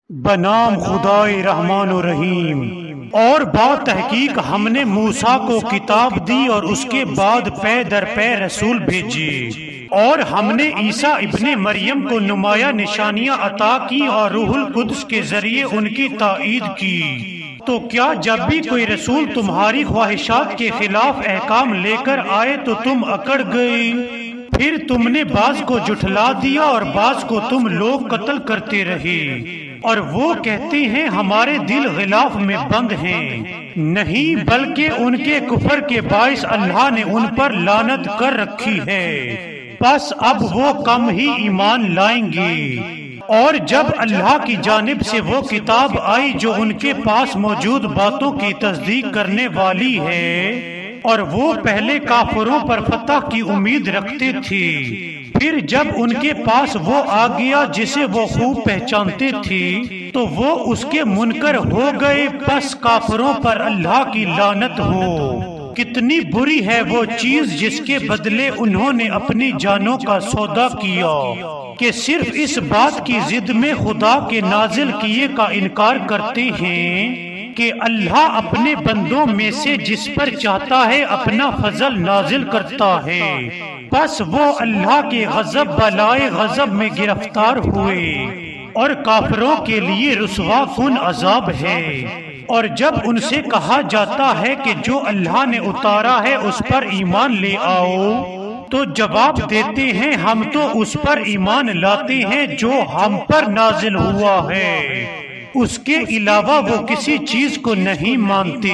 بنام خدائے رحمان و رحیم۔ اور با تحقیق ہم نے موسیٰ کو کتاب دی اور اس کے بعد پے در پے رسول بھیجے، اور ہم نے عیسیٰ ابن مریم کو نمایاں نشانیاں عطا کی اور روح القدس کے ذریعے ان کی تائید کی۔ تو کیا جب بھی کوئی رسول تمہاری خواہشات کے خلاف احکام لے کر آئے تو تم اکڑ گئے؟ پھر تم نے بعض کو جھٹلا دیا اور بعض کو تم لوگ قتل کرتے رہے، اور وہ کہتے ہیں ہمارے دل غلاف میں بند ہیں۔ نہیں، بلکہ ان کے کفر کے باعث اللہ نے ان پر لعنت کر رکھی ہے، بس اب وہ کم ہی ایمان لائیں گے۔ اور جب اللہ کی جانب سے وہ کتاب آئی جو ان کے پاس موجود باتوں کی تصدیق کرنے والی ہے، اور وہ پہلے کافروں پر فتح کی امید رکھتے تھے، پھر جب ان کے پاس وہ آ گیا جسے وہ خوب پہچانتے تھے تو وہ اس کے منکر ہو گئے، بس کافروں پر اللہ کی لعنت ہو۔ کتنی بری ہے وہ چیز جس کے بدلے انہوں نے اپنی جانوں کا سودا کیا، کہ صرف اس بات کی ضد میں خدا کے نازل کیے کا انکار کرتے ہیں کہ اللہ اپنے بندوں میں سے جس پر چاہتا ہے اپنا فضل نازل کرتا ہے، بس وہ اللہ کے غضب بالائے غضب میں گرفتار ہوئے، اور کافروں کے لیے رسوا کن عذاب ہے۔ اور جب ان سے کہا جاتا ہے کہ جو اللہ نے اتارا ہے اس پر ایمان لے آؤ، تو جواب دیتے ہیں ہم تو اس پر ایمان لاتے ہیں جو ہم پر نازل ہوا ہے، اس کے علاوہ وہ کسی چیز کو نہیں مانتے،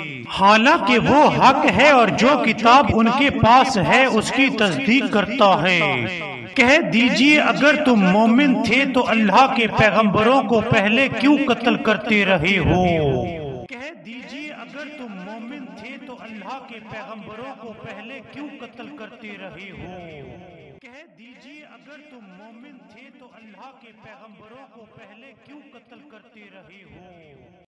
حالانکہ وہ حق ہے اور جو کتاب ان کے پاس ہے اس کی تصدیق کرتا ہے۔ کہہ دیجئے اگر تم مومن تھے تو اللہ کے پیغمبروں کو پہلے کیوں قتل کرتے رہے ہو؟ کہہ دیجئے اگر تم مومن تھے تو اللہ کے پیغمبروں کو پہلے کیوں قتل کرتے رہے ہو؟ کہہ دیجئے اگر تم مومن تھے تو اللہ کے پیغمبروں کو پہلے کیوں قتل کرتے رہے ہو؟